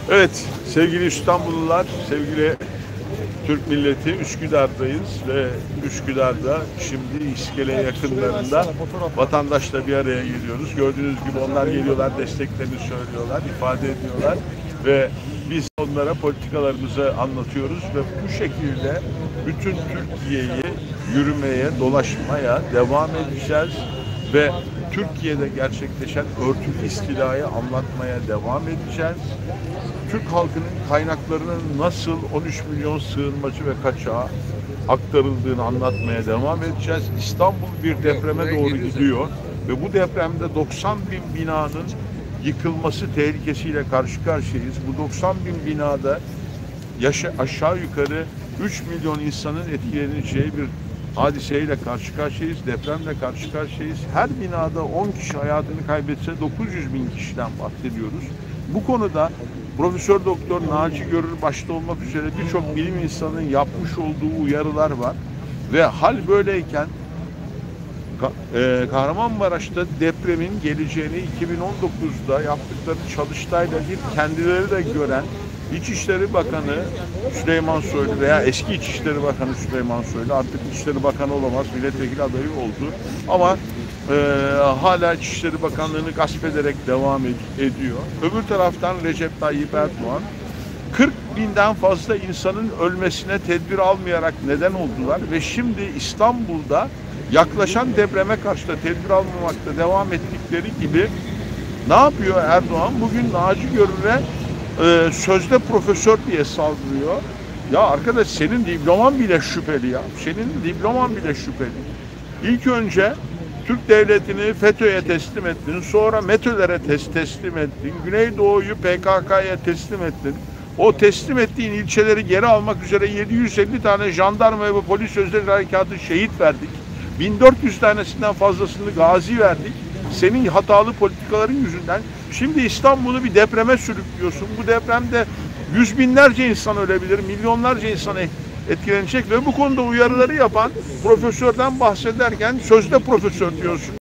Evet, sevgili İstanbullular, sevgili Türk milleti, Üsküdar'dayız ve Üsküdar'da şimdi İskele yakınlarında vatandaşla bir araya geliyoruz. Gördüğünüz gibi onlar geliyorlar, desteklerini söylüyorlar, ifade ediyorlar ve biz onlara politikalarımızı anlatıyoruz ve bu şekilde bütün Türkiye'yi yürümeye, dolaşmaya devam edeceğiz ve Türkiye'de gerçekleşen örtülü istilayı anlatmaya devam edeceğiz. Türk halkının kaynaklarının nasıl 13 milyon sığınmacı ve kaçağa aktarıldığını anlatmaya devam edeceğiz. İstanbul bir depreme doğru gidiyor ve bu depremde 90 bin binanın yıkılması tehlikesiyle karşı karşıyayız. Bu 90 bin binada aşağı yukarı 3 milyon insanın etkileneceği bir hadiseyle karşı karşıyayız. Depremle karşı karşıyayız. Her binada 10 kişi hayatını kaybetse 900 bin kişiden bahsediyoruz. Bu konuda Profesör Doktor Naci Görür başta olmak üzere birçok bilim insanının yapmış olduğu uyarılar var. Ve hal böyleyken Kahramanmaraş'ta depremin geleceğini 2019'da yaptıkları çalıştayla bir kendileri de gören İçişleri Bakanı Süleyman Soylu veya eski İçişleri Bakanı Süleyman Soylu, artık İçişleri Bakanı olamaz, milletvekili adayı oldu. Ama hala İçişleri Bakanlığı'nı gasp ederek devam ediyor. Öbür taraftan Recep Tayyip Erdoğan 40 binden fazla insanın ölmesine tedbir almayarak neden oldular ve şimdi İstanbul'da yaklaşan depreme karşı da tedbir almamakta devam ettikleri gibi ne yapıyor Erdoğan? Bugün Naci Görür'e sözde profesör diye saldırıyor. Ya arkadaş, senin diploman bile şüpheli ya. Senin diploman bile şüpheli. İlk önce Türk devletini FETÖ'ye teslim ettin. Sonra METÖ'lere teslim ettin. Güneydoğu'yu PKK'ya teslim ettin. O teslim ettiğin ilçeleri geri almak üzere 750 tane jandarma ve polis özel harekatı şehit verdik. 1400 tanesinden fazlasını gazi verdik. Senin hatalı politikaların yüzünden şimdi İstanbul'u bir depreme sürüklüyorsun. Bu depremde yüz binlerce insan ölebilir, milyonlarca insan etkilenecek ve bu konuda uyarıları yapan profesörden bahsederken sözde profesör diyorsun.